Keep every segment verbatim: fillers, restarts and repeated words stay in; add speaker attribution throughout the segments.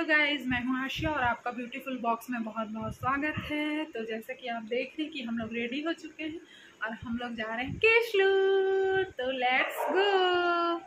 Speaker 1: Guys, मैं हूँ आशिया और आपका ब्यूटीफुल बॉक्स में बहुत बहुत स्वागत है। तो जैसे कि आप देख रहे हैं कि हम लोग रेडी हो चुके हैं और हम लोग जा रहे हैं केशलूर। तो लेट्स गो।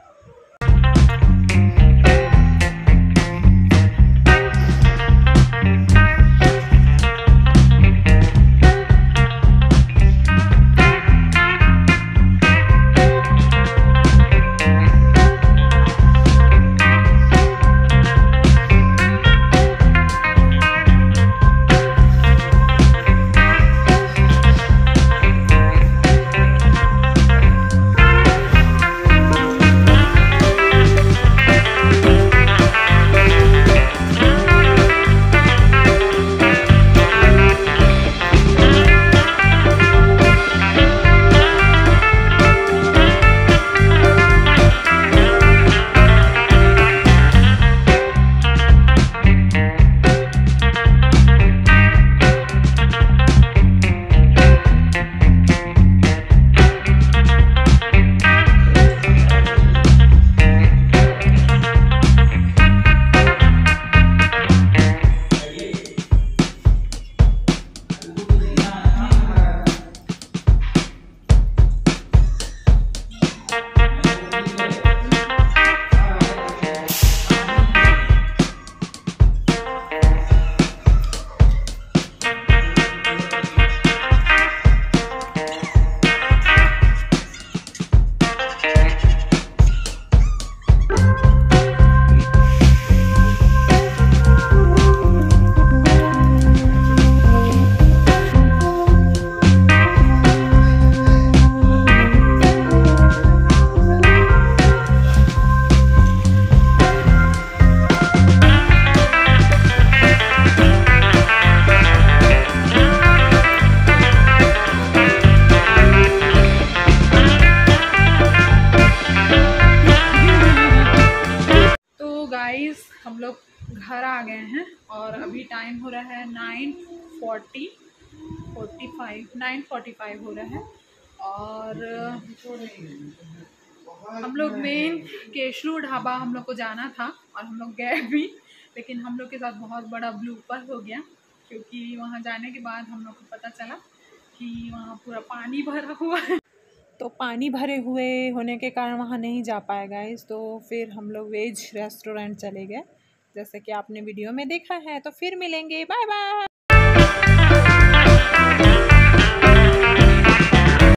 Speaker 1: गाइस, हम लोग घर आ गए हैं और अभी टाइम हो रहा है nine forty forty five nine forty five हो रहा है। और हम लोग मेन केशलोर ढाबा हम लोग को जाना था और हम लोग गए भी, लेकिन हम लोग के साथ बहुत बड़ा ब्लूपर हो गया क्योंकि वहाँ जाने के बाद हम लोग को पता चला कि वहाँ पूरा पानी भरा हुआ है। तो पानी भरे हुए होने के कारण वहाँ नहीं जा पाए गाइस। तो फिर हम लोग वेज रेस्टोरेंट चले गए, जैसे कि आपने वीडियो में देखा है। तो फिर मिलेंगे, बाय बाय।